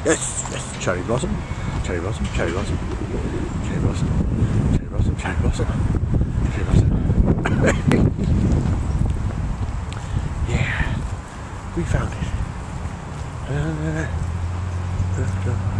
Yes, yes. Cherry blossom, cherry blossom, cherry blossom, cherry blossom, cherry blossom, cherry blossom, cherry blossom. Yeah, we found it.